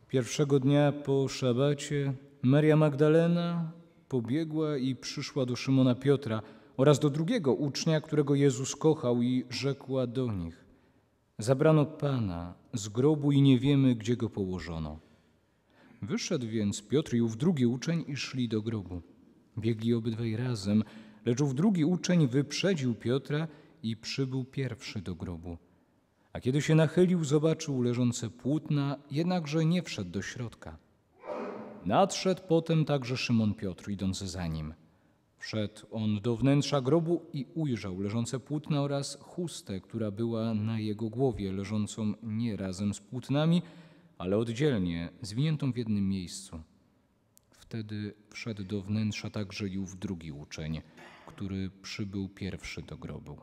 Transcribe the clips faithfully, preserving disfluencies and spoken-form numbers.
Pierwszego dnia po szabacie Maria Magdalena pobiegła i przyszła do Szymona Piotra oraz do drugiego ucznia, którego Jezus kochał, i rzekła do nich: zabrano Pana z grobu i nie wiemy, gdzie go położono. Wyszedł więc Piotr i ów drugi uczeń i szli do grobu. Biegli obydwaj razem, lecz ów drugi uczeń wyprzedził Piotra i przybył pierwszy do grobu. A kiedy się nachylił, zobaczył leżące płótna, jednakże nie wszedł do środka. Nadszedł potem także Szymon Piotr, idąc za nim. Wszedł on do wnętrza grobu i ujrzał leżące płótna oraz chustę, która była na jego głowie, leżącą nie razem z płótnami, ale oddzielnie, zwiniętą w jednym miejscu. Wtedy wszedł do wnętrza także i ów drugi uczeń, który przybył pierwszy do grobu.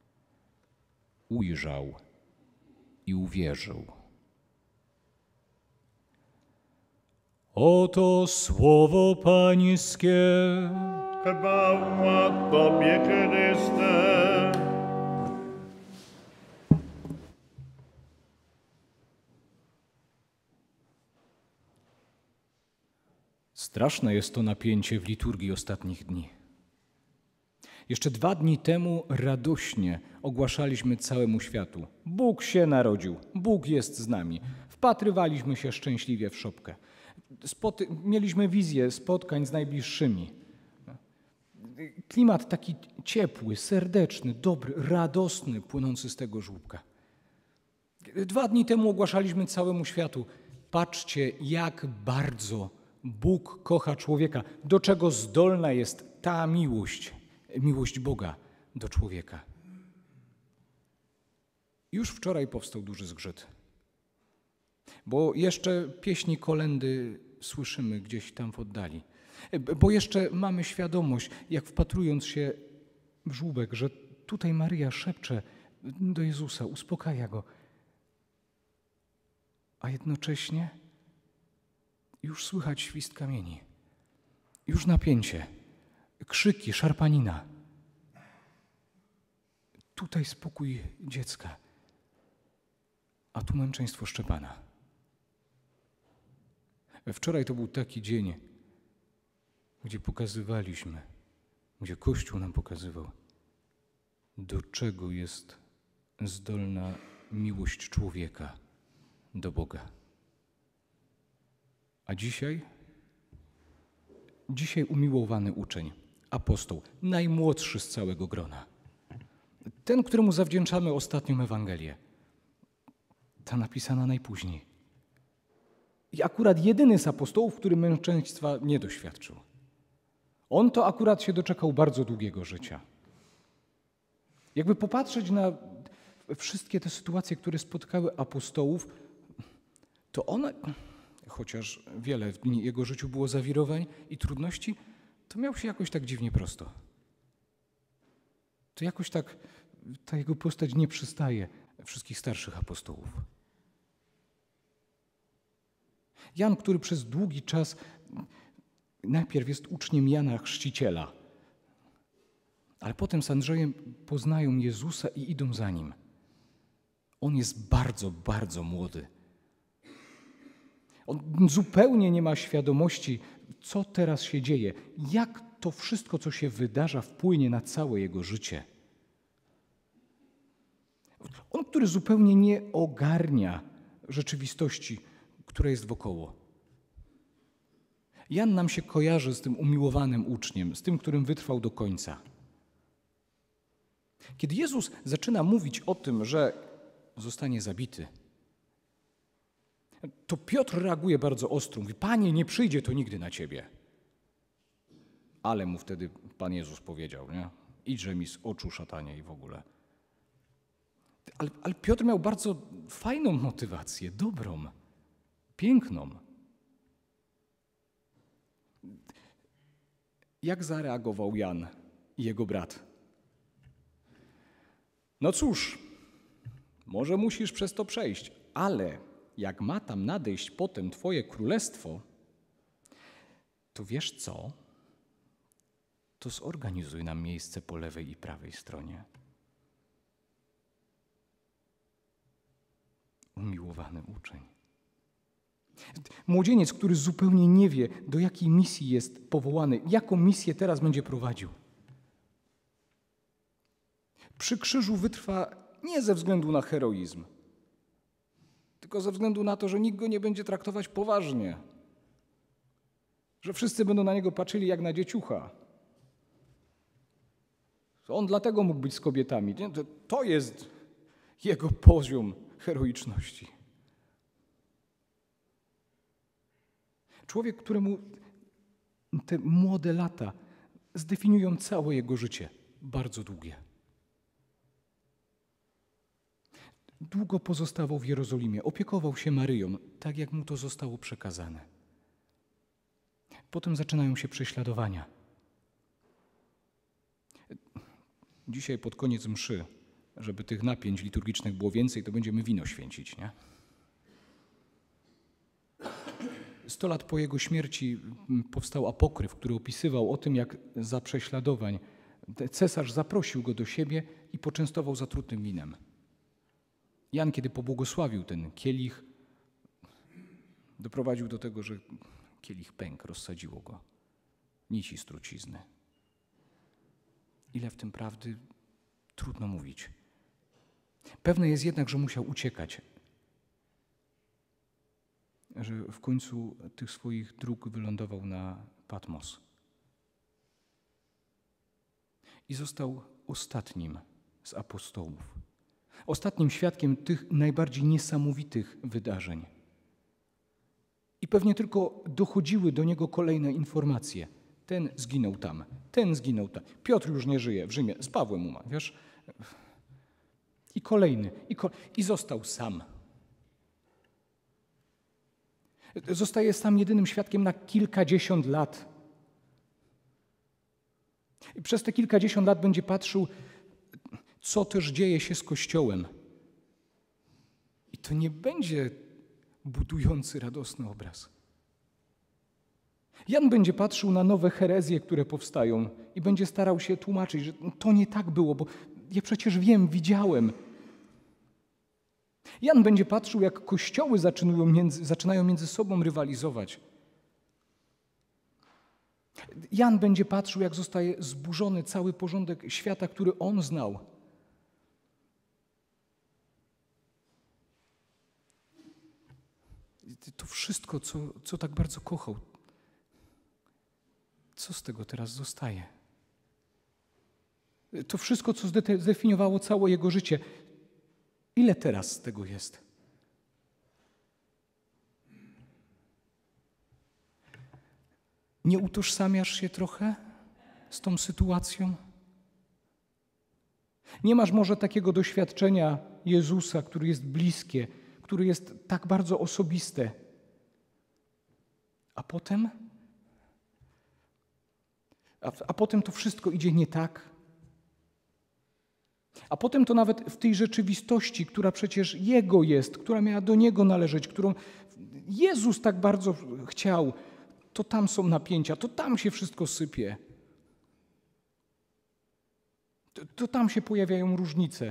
Ujrzał i uwierzył. Oto słowo Pańskie. Chwała Tobie, Chryste. Straszne jest to napięcie w liturgii ostatnich dni. Jeszcze dwa dni temu radośnie ogłaszaliśmy całemu światu: Bóg się narodził, Bóg jest z nami. Wpatrywaliśmy się szczęśliwie w szopkę. Spoty- mieliśmy wizję spotkań z najbliższymi. Klimat taki ciepły, serdeczny, dobry, radosny, płynący z tego żłóbka. Dwa dni temu ogłaszaliśmy całemu światu: patrzcie, jak bardzo Bóg kocha człowieka, do czego zdolna jest ta miłość, miłość Boga do człowieka. Już wczoraj powstał duży zgrzyt, bo jeszcze pieśni kolędy słyszymy gdzieś tam w oddali, bo jeszcze mamy świadomość, jak wpatrując się w żłóbek, że tutaj Maryja szepcze do Jezusa, uspokaja Go, a jednocześnie już słychać świst kamieni, już napięcie, krzyki, szarpanina. Tutaj spokój dziecka, a tu męczeństwo Szczepana. Wczoraj to był taki dzień, gdzie pokazywaliśmy, gdzie Kościół nam pokazywał, do czego jest zdolna miłość człowieka do Boga. A dzisiaj? Dzisiaj umiłowany uczeń, apostoł, najmłodszy z całego grona. Ten, któremu zawdzięczamy ostatnią Ewangelię. Ta napisana najpóźniej. I akurat jedyny z apostołów, który męczeństwa nie doświadczył. On to akurat się doczekał bardzo długiego życia. Jakby popatrzeć na wszystkie te sytuacje, które spotkały apostołów, to one, chociaż wiele w jego życiu było zawirowań i trudności, to miał się jakoś tak dziwnie prosto. To jakoś tak ta jego postać nie przystaje wszystkich starszych apostołów. Jan, który przez długi czas najpierw jest uczniem Jana Chrzciciela, ale potem z Andrzejem poznają Jezusa i idą za Nim. On jest bardzo, bardzo młody. On zupełnie nie ma świadomości, co teraz się dzieje, jak to wszystko, co się wydarza, wpłynie na całe jego życie. On, który zupełnie nie ogarnia rzeczywistości, która jest wokoło. Jan nam się kojarzy z tym umiłowanym uczniem, z tym, którym wytrwał do końca. Kiedy Jezus zaczyna mówić o tym, że zostanie zabity, to Piotr reaguje bardzo ostro. Mówi: Panie, nie przyjdzie to nigdy na Ciebie. Ale mu wtedy Pan Jezus powiedział, nie? Idźże mi z oczu, szatanie, i w ogóle. Ale, ale Piotr miał bardzo fajną motywację, dobrą, piękną. Jak zareagował Jan i jego brat? No cóż, może musisz przez to przejść, ale jak ma tam nadejść potem Twoje królestwo, to wiesz co? To zorganizuj nam miejsce po lewej i prawej stronie. Umiłowany uczeń. Młodzieniec, który zupełnie nie wie, do jakiej misji jest powołany, jaką misję teraz będzie prowadził. Przy krzyżu wytrwa nie ze względu na heroizm, tylko ze względu na to, że nikt go nie będzie traktować poważnie, że wszyscy będą na niego patrzyli jak na dzieciucha. On dlatego mógł być z kobietami. To jest jego poziom heroiczności. Człowiek, któremu te młode lata zdefiniują całe jego życie, bardzo długie. Długo pozostawał w Jerozolimie, opiekował się Maryją, tak jak mu to zostało przekazane. Potem zaczynają się prześladowania. Dzisiaj pod koniec mszy, żeby tych napięć liturgicznych było więcej, to będziemy wino święcić, nie? Sto lat po jego śmierci powstał apokryf, który opisywał o tym, jak za prześladowań cesarz zaprosił go do siebie i poczęstował zatrutym winem. Jan, kiedy pobłogosławił ten kielich, doprowadził do tego, że kielich pękł, rozsadziło go. Nici z trucizny. Ile w tym prawdy, trudno mówić. Pewne jest jednak, że musiał uciekać, że w końcu tych swoich dróg wylądował na Patmos. I został ostatnim z apostołów. Ostatnim świadkiem tych najbardziej niesamowitych wydarzeń. I pewnie tylko dochodziły do niego kolejne informacje. Ten zginął tam, ten zginął tam. Piotr już nie żyje w Rzymie, z Pawłem umarł, wiesz? I kolejny, i, ko- i został sam. Zostaje sam jedynym świadkiem na kilkadziesiąt lat. I przez te kilkadziesiąt lat będzie patrzył, co też dzieje się z Kościołem. I to nie będzie budujący, radosny obraz. Jan będzie patrzył na nowe herezje, które powstają i będzie starał się tłumaczyć, że to nie tak było, bo ja przecież wiem, widziałem. Jan będzie patrzył, jak kościoły zaczynają między, zaczynają między sobą rywalizować. Jan będzie patrzył, jak zostaje zburzony cały porządek świata, który on znał. To wszystko, co, co tak bardzo kochał, co z tego teraz zostaje? To wszystko, co zdefiniowało całe jego życie, ile teraz z tego jest? Nie utożsamiasz się trochę z tą sytuacją? Nie masz może takiego doświadczenia Jezusa, który jest bliskie, który jest tak bardzo osobiste. A potem? A, a potem to wszystko idzie nie tak. A potem to nawet w tej rzeczywistości, która przecież Jego jest, która miała do Niego należeć, którą Jezus tak bardzo chciał, to tam są napięcia, to tam się wszystko sypie. To, to tam się pojawiają różnice.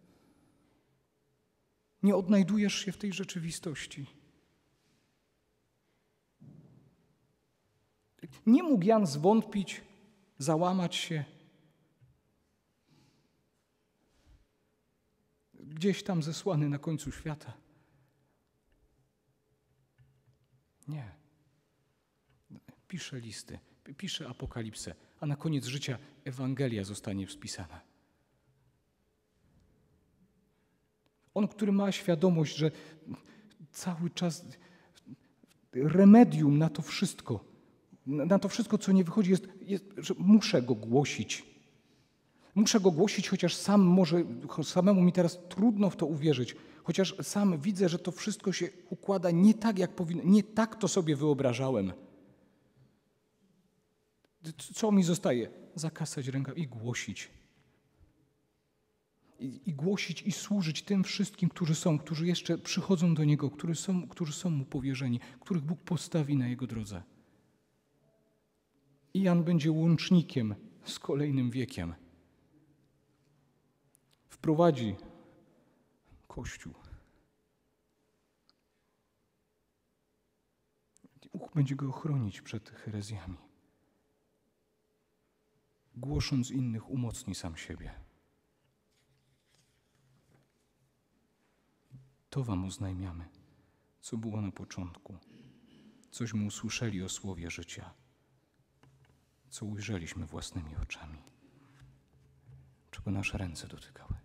Nie odnajdujesz się w tej rzeczywistości. Nie mógł Jan zwątpić, załamać się. Gdzieś tam zesłany na końcu świata. Nie. Pisze listy, pisze apokalipsę, a na koniec życia Ewangelia zostanie spisana. On, który ma świadomość, że cały czas remedium na to wszystko, na to wszystko, co nie wychodzi, jest, jest że muszę go głosić. Muszę go głosić, chociaż sam może, samemu mi teraz trudno w to uwierzyć, chociaż sam widzę, że to wszystko się układa nie tak, jak powinno, nie tak to sobie wyobrażałem. Co mi zostaje? Zakasać rękaw i głosić. I, I głosić i służyć tym wszystkim, którzy są, którzy jeszcze przychodzą do Niego, którzy są, którzy są Mu powierzeni, których Bóg postawi na Jego drodze. I Jan będzie łącznikiem z kolejnym wiekiem. Wprowadzi Kościół. Bóg będzie go chronić przed herezjami. Głosząc innych, umocni sam siebie. To wam oznajmiamy, co było na początku, cośmy usłyszeli o słowie życia, co ujrzeliśmy własnymi oczami, czego nasze ręce dotykały.